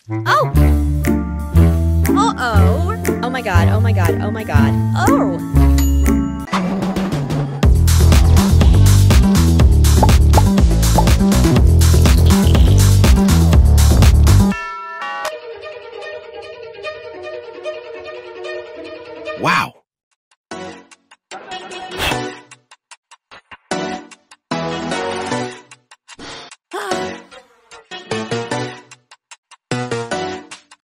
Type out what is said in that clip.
Oh! Uh-oh. Oh my god, oh my god, oh my god. Oh! Wow!